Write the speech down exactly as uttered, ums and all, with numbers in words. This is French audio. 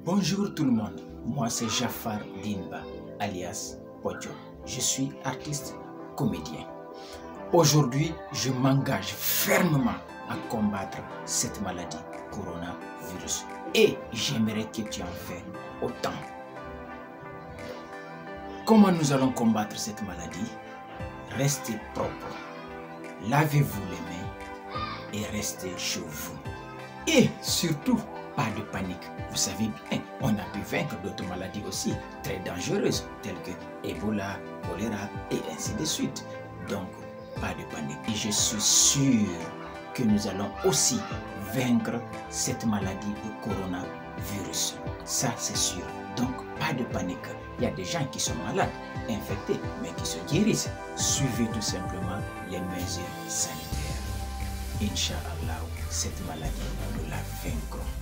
Bonjour tout le monde, moi c'est Jafar Dinba, alias Podjo. Je suis artiste comédien. Aujourd'hui, je m'engage fermement à combattre cette maladie, coronavirus. Et j'aimerais que tu en fasses autant. Comment nous allons combattre cette maladie? Restez propre, lavez-vous les mains et restez chez vous. Et surtout, pas de panique. Vous savez bien, on a pu vaincre d'autres maladies aussi très dangereuses telles que Ebola, choléra et ainsi de suite. Donc, pas de panique. Et je suis sûr que nous allons aussi vaincre cette maladie du coronavirus. Ça, c'est sûr. Donc, pas de panique. Il y a des gens qui sont malades, infectés, mais qui se guérissent. Suivez tout simplement les mesures sanitaires. Inch'Allah, cette maladie, nous la vaincrons.